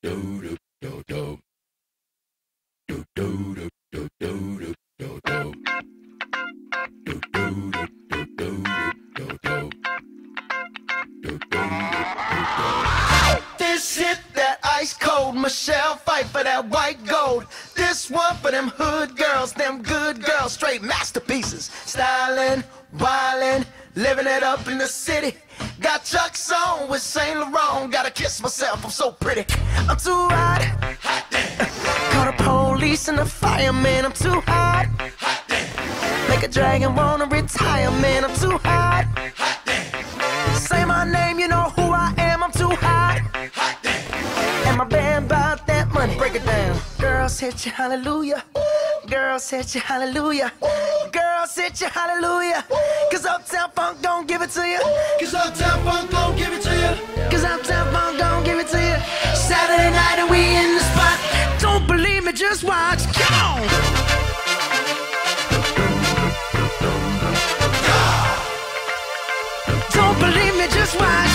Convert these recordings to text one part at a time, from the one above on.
This hit that ice cold, Michelle fight for that white gold. This one for them hood girls, them good girls, straight masterpieces. Styling, wildin', living it up in the city. Got Chuck's on with Saint Laurent. Gotta kiss myself, I'm so pretty. I'm too hot. Hot damn. Call the police and the fireman. I'm too hot. Hot damn. Make a dragon wanna retire, man. I'm too hot. Hot damn. Say my name, you know who I am. I'm too hot. Hot damn. And my band bought that money. Break it down. Girls hit you, hallelujah. Girls hit you, hallelujah. Girls hit you, hallelujah. Cause Uptown Funk don't give it to you. Cause Uptown Funk don't give it to you. Cause Uptown Funk don't give it to you. Saturday night and we in the spot. Don't believe me, just watch. Come on. Don't believe me, just watch.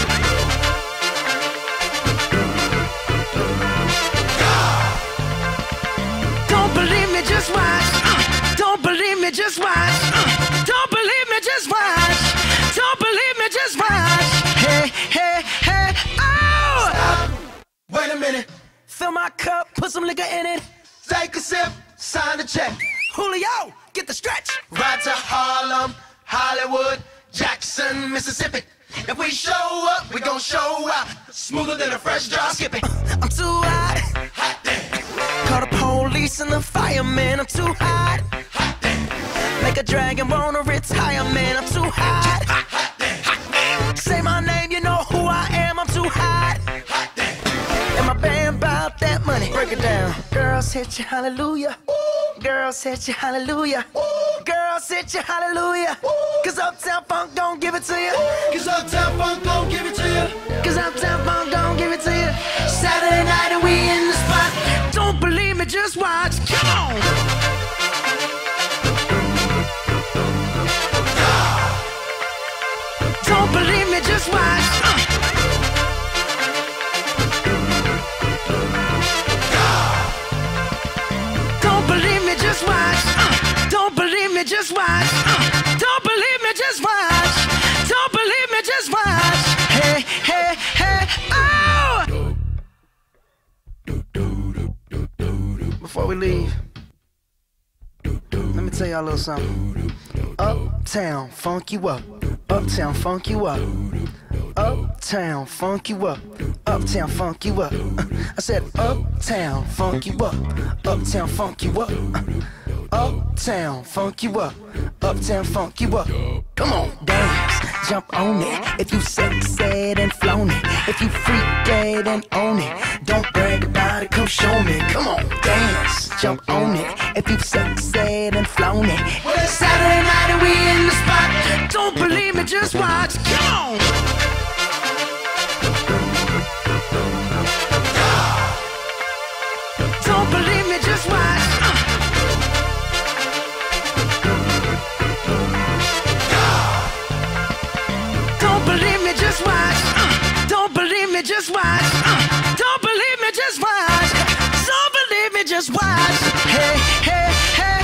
Don't believe me, just watch. Don't believe me, just watch. Don't believe me, just watch. Don't believe me, just watch. Hey, hey, hey, oh! Stop. Wait a minute. Fill my cup, put some liquor in it. Take a sip, sign the check. Julio, get the stretch. Ride to Harlem, Hollywood, Jackson, Mississippi. If we show up, we gon' show out. Smoother than a fresh drop skipping. I'm too hot. Hot damn. Call the police and the fireman. I'm too hot. Hot damn. Make a dragon wanna retire, man. I'm too hot. Hot damn. Hot damn. Say my name, you know who I am. I'm too hot. Hot damn. And my band bought that money. Break it down. Girls hit you, hallelujah. Girls hit you, hallelujah. Girls hit you, hallelujah. Cause Uptown Funk don't give it to you. Cause Uptown Funk don't give it to you. Cause Uptown Funk don't give it to you. Saturday night and we in the spot. Don't believe me, just watch. Come on. Don't believe me, just watch. Don't believe me, just watch. Don't believe me, just watch. Don't believe me, just watch. Don't believe me, just watch. Hey, hey, hey, oh! Before we leave, let me tell y'all a little something. Uptown funk you up. Uptown funk you up. Uptown funk you up. Uptown funk you up. I said uptown funk you up. Uptown funk you up. Uptown funk you up. Uptown funk you up. Come on, dance, jump on it. If you sexed and flown it. If you freak dead and own it. Don't brag about it, come show me. Come on, dance, jump on it. If you sexed and flown it. Well, it's Saturday night and we in the spot. Don't believe me, just watch. Come on. Don't believe me, just watch. Don't believe me, just watch. Don't believe me, just watch. Don't believe me, just watch. Don't believe me, just watch. Hey, hey, hey.